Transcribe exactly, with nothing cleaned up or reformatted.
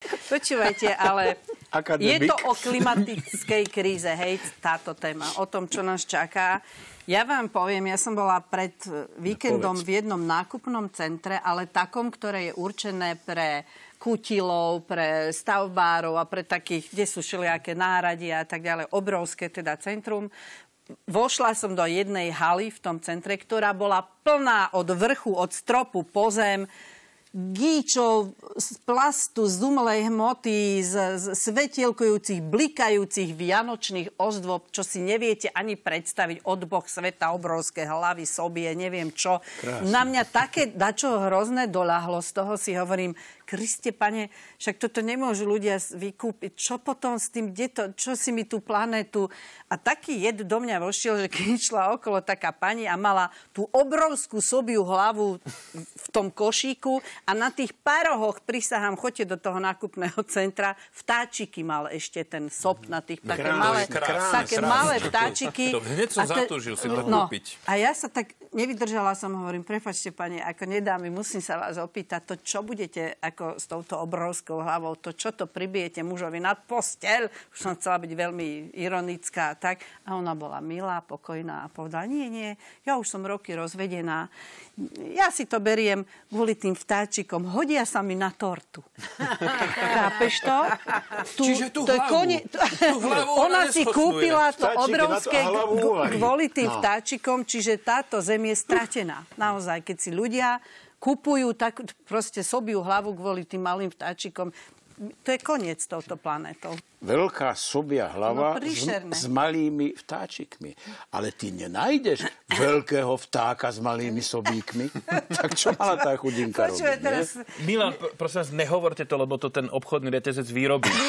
počúvajte, ale Akademik. je to o klimatickej kríze, hej, táto téma, o tom, čo nás čaká. Ja vám poviem, ja som bola pred víkendom v jednom nákupnom centre, ale takom, ktoré je určené pre kutilov, pre stavbárov a pre takých, kde sú všelijaké náradia a tak ďalej, obrovské teda centrum. Vošla som do jednej haly v tom centre, ktorá bola plná od vrchu, od stropu po zem, gíčov z plastu, z umelej hmoty, z, z svetielkujúcich, blikajúcich vianočných ozdôb, čo si neviete ani predstaviť, od boh sveta, obrovské hlavy, sobie, neviem čo. Krásne. Na mňa také dačo hrozné doľahlo, z toho si hovorím, Kriste, pane, však toto nemôžu ľudia vykúpiť. Čo potom s tým, kde to, čo si mi tú planetu... A taký jed do mňa vošiel, že keď išla okolo taká pani a mala tú obrovskú sobiu hlavu v tom košíku a na tých parohoch, prisahám, choďte do toho nákupného centra, vtáčiky mal ešte ten sop na tých také Krás, malé, krás, také krás, malé krás, vtáčiky. To, hneď som zatúžil si to no, kúpiť. A ja sa tak nevydržala, som hovorím, prepáčte, pani, ako nedá mi, musím sa vás opýtať, to čo budete ako s touto obrovskou hlavou, to čo to pribijete mužovi nad posteľ? Už som chcela byť veľmi ironická, tak. A ona bola milá, pokojná a povedala, nie, nie, ja už som roky rozvedená, ja si to beriem kvôli tým vtáčikom, hodia sa mi na tortu. Chápeš to? Tu, Čiže tú to hlavu, kone, tú hlavu ona si kúpila to Vtáčiky obrovské na to hlavu kvôli tým no. vtáčikom, čiže táto zem je stratená. Naozaj, keď si ľudia kupujú tak proste sobiu hlavu kvôli tým malým vtáčikom, to je koniec touto planetou. Veľká sobia hlava No, s, príšerné. s malými vtáčikmi. Ale ty nenájdeš veľkého vtáka s malými sobíkmi? Tak čo mala tá chudinka robiť? Počuj, teraz... Milan, prosím vás, nehovorte to, lebo to ten obchodný reťazec vyrobí.